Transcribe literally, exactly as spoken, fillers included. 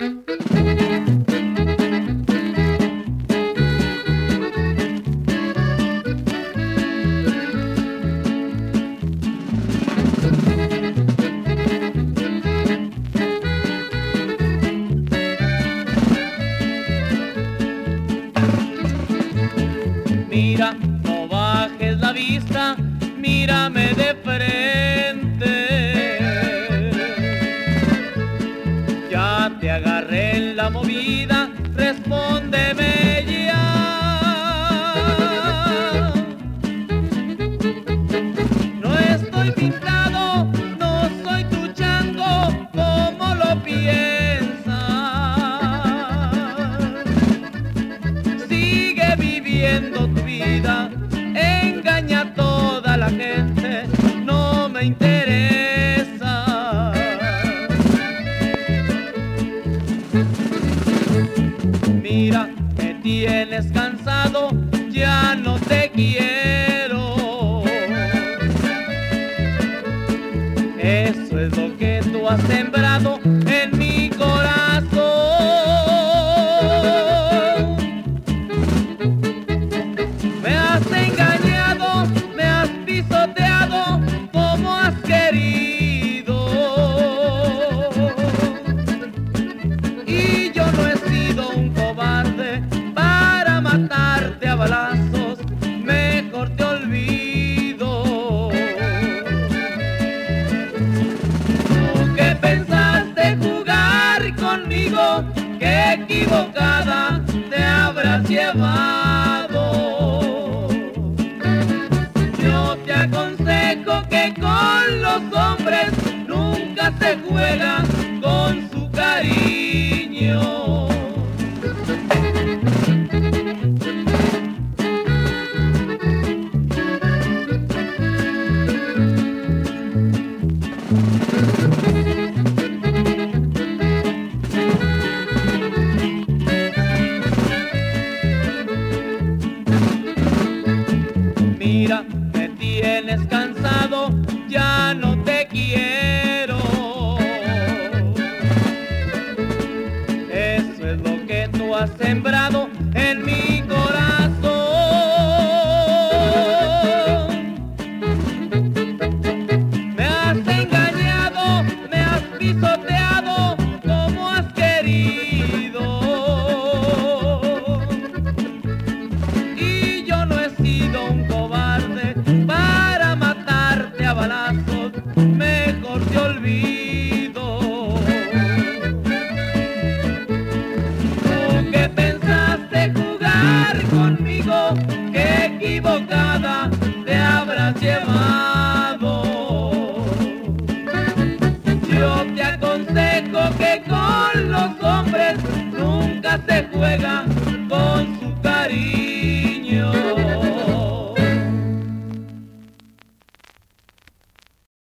Mira, no bajes la vista, mírame de frente. Ya te agarré en la movida, respóndeme ya. No estoy pintado, no soy tu chango, como lo piensas. Sigue viviendo tu vida, engaña a toda la gente, no me interesa. Mira, me tienes cansado, ya no te quiero. Eso es lo que tú has sembrado en mi corazón. Me has engañado, me has pisoteado como has querido. Y yo no he sido un cobarde para matarte a balazos, mejor te olvido. Tú que pensaste jugar conmigo, qué equivocada te habrás llevado. Yo te aconsejo que con los hombres nunca se juega con su cariño. Mira, me tienes cansado, ya no te quiero. Eso es lo que tú has sembrado en mi corazón. Me has engañado, me has pisoteado como has querido. Y yo no he sido un cobarde para matarte a balazos, mejor te olvido. Tú que pensaste jugar conmigo, qué equivocada te habrás llevado. Yo te aconsejo que con los hombres nunca se juega